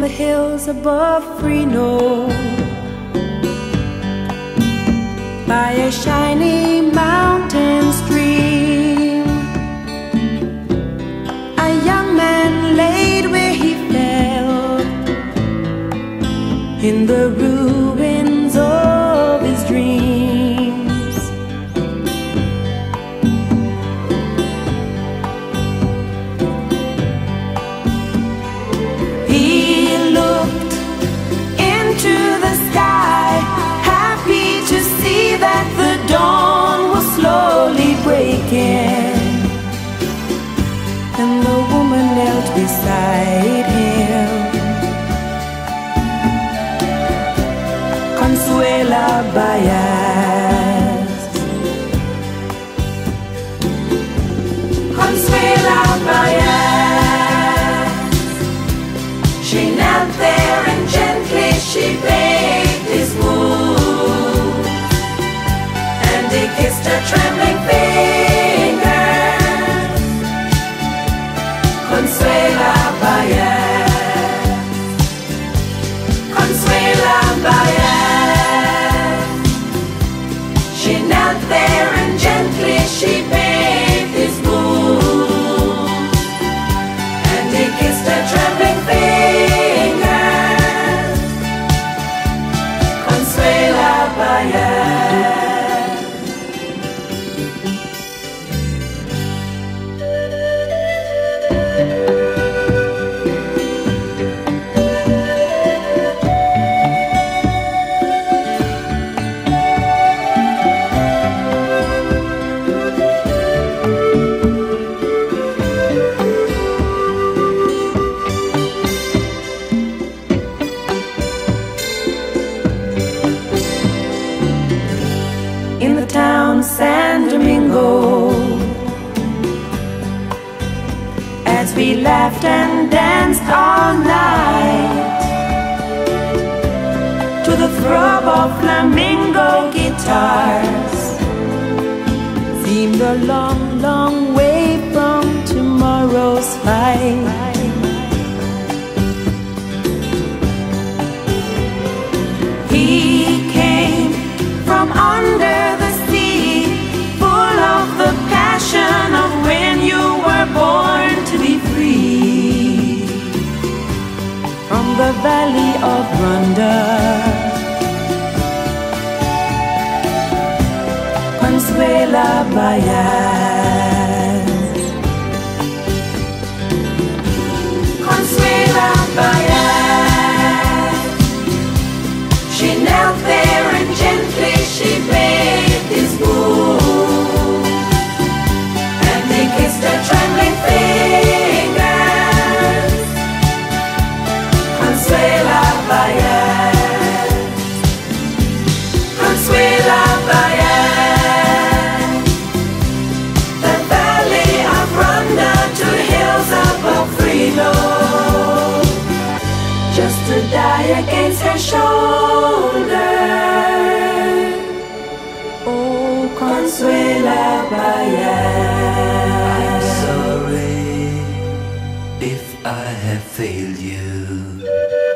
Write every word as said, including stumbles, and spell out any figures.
the hills above Reno, by a shiny mountain stream, a young man laid where he fell, in the ruins of his dreams. He looked into the sky, happy to see that the dawn was slowly breaking, and the woman knelt beside him, Consuela Baez. Consuela Baez, she knelt there and gently she bathed his wound, and he kissed her trembling fingers. Consuela Baez, Consuela Baez, she knelt there and gently she bathed his wound, and he kissed her trembling fingers. Consuela Baez. In the town San Domingo, as we laughed and danced all night, to the throb of flamingo guitars, seemed a long, long way from tomorrow's fight. He came from under the sea, full of the passion of when you were born to be free. From the valley of Ronda, Consuela Baez. Consuela Baez, she knelt there and gently she bathed his wound, and he kissed her trembling fingers. Consuela Baez, Consuela Baez, the valley of Ronda to hills above Reno, just to die against her shoulder. Oh, Consuela Baez. I'm sorry if I have failed you.